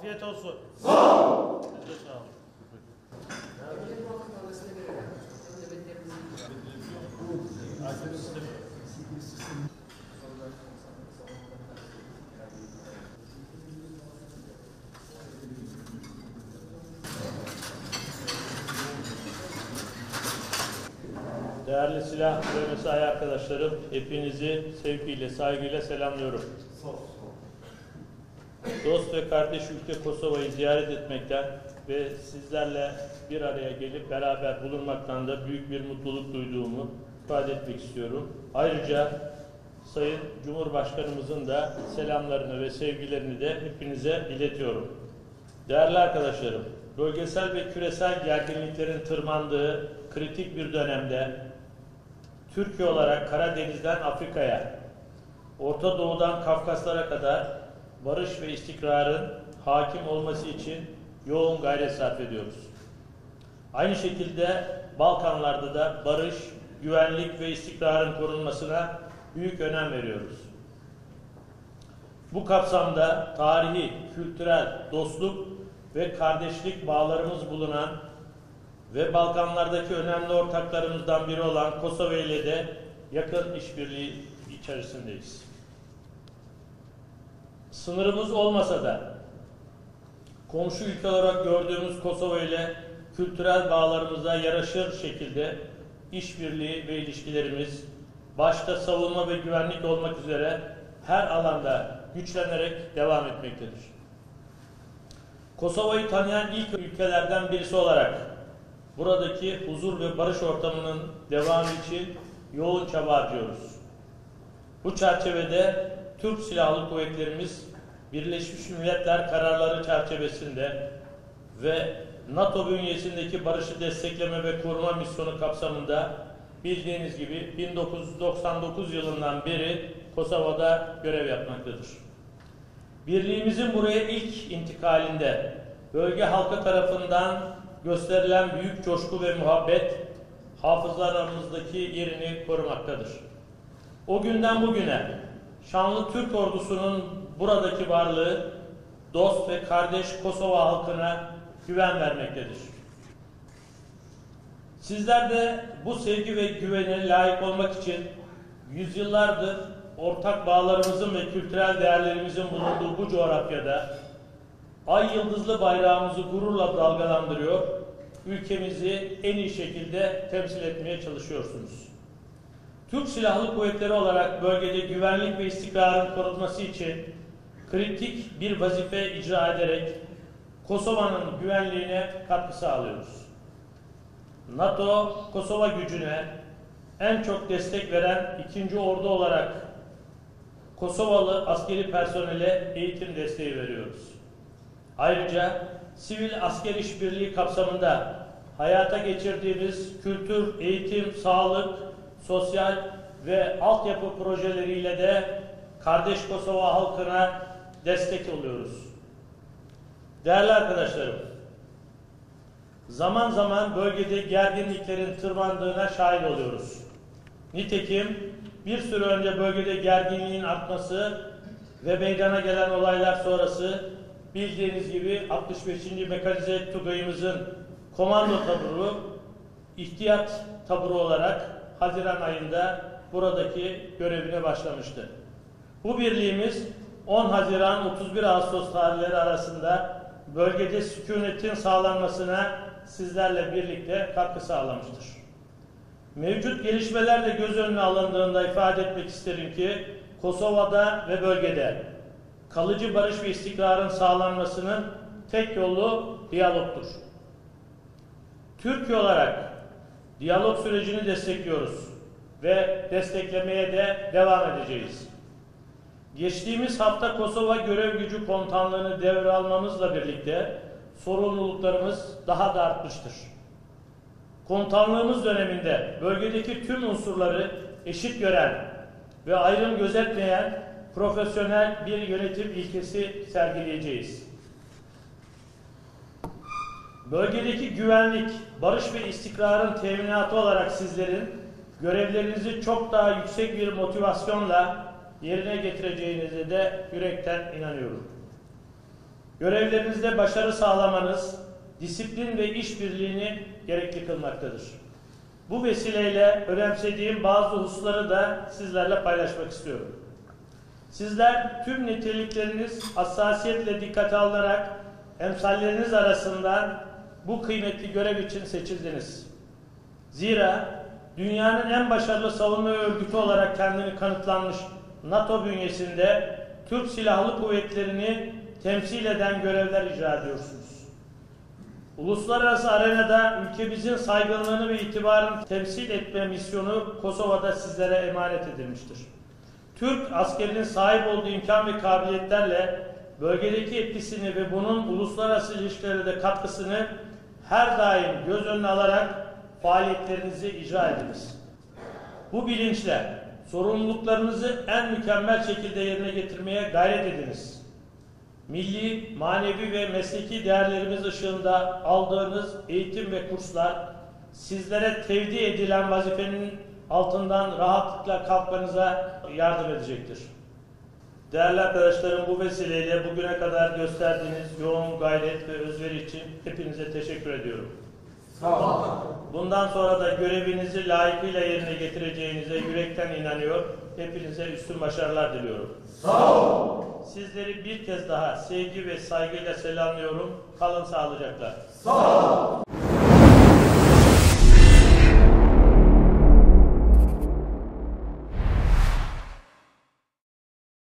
Afiyet olsun. Sağ olun. Size sağ olun. Değerli silah ve mesai arkadaşlarım, hepinizi sevgiyle, saygıyla selamlıyorum. Dost ve kardeş ülke Kosova'yı ziyaret etmekten ve sizlerle bir araya gelip beraber bulunmaktan da büyük bir mutluluk duyduğumu ifade etmek istiyorum. Ayrıca Sayın Cumhurbaşkanımızın da selamlarını ve sevgilerini de hepinize iletiyorum. Değerli arkadaşlarım, bölgesel ve küresel gerginliklerin tırmandığı kritik bir dönemde Türkiye olarak Karadeniz'den Afrika'ya, Orta Doğu'dan Kafkaslara kadar barış ve istikrarın hakim olması için yoğun gayret sarf ediyoruz. Aynı şekilde Balkanlarda da barış, güvenlik ve istikrarın korunmasına büyük önem veriyoruz. Bu kapsamda tarihi, kültürel, dostluk ve kardeşlik bağlarımız bulunan ve Balkanlardaki önemli ortaklarımızdan biri olan Kosova ile de yakın işbirliği içerisindeyiz. Sınırımız olmasa da komşu ülke olarak gördüğümüz Kosova ile kültürel bağlarımıza yaraşır şekilde işbirliği ve ilişkilerimiz başta savunma ve güvenlik olmak üzere her alanda güçlenerek devam etmektedir. Kosova'yı tanıyan ilk ülkelerden birisi olarak buradaki huzur ve barış ortamının devamı için yoğun çaba harcıyoruz. Bu çerçevede Türk Silahlı Kuvvetlerimiz Birleşmiş Milletler kararları çerçevesinde ve NATO bünyesindeki barışı destekleme ve koruma misyonu kapsamında bildiğiniz gibi 1999 yılından beri Kosova'da görev yapmaktadır. Birliğimizin buraya ilk intikalinde bölge halkı tarafından gösterilen büyük coşku ve muhabbet hafızalarımızdaki yerini korumaktadır. O günden bugüne şanlı Türk ordusunun buradaki varlığı dost ve kardeş Kosova halkına güven vermektedir. Sizler de bu sevgi ve güvene layık olmak için yüzyıllardır ortak bağlarımızın ve kültürel değerlerimizin bulunduğu bu coğrafyada ay yıldızlı bayrağımızı gururla dalgalandırıyor, ülkemizi en iyi şekilde temsil etmeye çalışıyorsunuz. Türk Silahlı Kuvvetleri olarak bölgede güvenlik ve istikrarın korunması için kritik bir vazife icra ederek Kosova'nın güvenliğine katkı sağlıyoruz. NATO, Kosova gücüne en çok destek veren ikinci ordu olarak Kosovalı askeri personele eğitim desteği veriyoruz. Ayrıca sivil asker işbirliği kapsamında hayata geçirdiğimiz kültür, eğitim, sağlık, sosyal ve altyapı projeleriyle de kardeş Kosova halkına destek oluyoruz. Değerli arkadaşlarım, zaman zaman bölgede gerginliklerin tırmandığına şahit oluyoruz. Nitekim bir süre önce bölgede gerginliğin artması ve meydana gelen olaylar sonrası bildiğiniz gibi 65. Mekanize Tugayımızın komando taburu, ihtiyat taburu olarak Haziran ayında buradaki görevine başlamıştı. Bu birliğimiz 10 Haziran 31 Ağustos tarihleri arasında bölgede sükunetin sağlanmasına sizlerle birlikte katkı sağlamıştır. Mevcut gelişmeler de göz önüne alındığında ifade etmek isterim ki Kosova'da ve bölgede kalıcı barış ve istikrarın sağlanmasının tek yolu diyalogtur. Türkiye olarak diyalog sürecini destekliyoruz ve desteklemeye de devam edeceğiz. Geçtiğimiz hafta Kosova Görev Gücü Komutanlığı'nı devralmamızla birlikte sorumluluklarımız daha da artmıştır. Komutanlığımız döneminde bölgedeki tüm unsurları eşit gören ve ayrım gözetmeyen profesyonel bir yönetim ilkesi sergileyeceğiz. Bölgedeki güvenlik, barış ve istikrarın teminatı olarak sizlerin görevlerinizi çok daha yüksek bir motivasyonla yerine getireceğinize de yürekten inanıyorum. görevlerinizde başarı sağlamanız, disiplin ve işbirliğini gerekli kılmaktadır. Bu vesileyle önemsediğim bazı hususları da sizlerle paylaşmak istiyorum. Sizler tüm nitelikleriniz hassasiyetle dikkate alınarak emsalleriniz arasından bu kıymetli görev için seçildiniz. Zira dünyanın en başarılı savunma örgütü olarak kendini kanıtlanmış NATO bünyesinde Türk Silahlı Kuvvetleri'ni temsil eden görevler icra ediyorsunuz. Uluslararası arenada ülkemizin saygınlığını ve itibarını temsil etme misyonu Kosova'da sizlere emanet edilmiştir. Türk askerinin sahip olduğu imkan ve kabiliyetlerle bölgedeki etkisini ve bunun uluslararası ilişkilere de katkısını her daim göz önüne alarak faaliyetlerinizi icra ediniz. Bu bilinçle sorumluluklarınızı en mükemmel şekilde yerine getirmeye gayret ediniz. Milli, manevi ve mesleki değerlerimiz ışığında aldığınız eğitim ve kurslar sizlere tevdi edilen vazifenin altından rahatlıkla kalkmanıza yardım edecektir. Değerli arkadaşlarım, bu vesileyle bugüne kadar gösterdiğiniz yoğun gayret ve özveri için hepinize teşekkür ediyorum. Sağ olun. Bundan sonra da görevinizi layıkıyla yerine getireceğinize yürekten inanıyor, hepinize üstün başarılar diliyorum. Sağ olun. Sizleri bir kez daha sevgi ve saygıyla selamlıyorum. Kalın sağlıcakla. Sağ olun.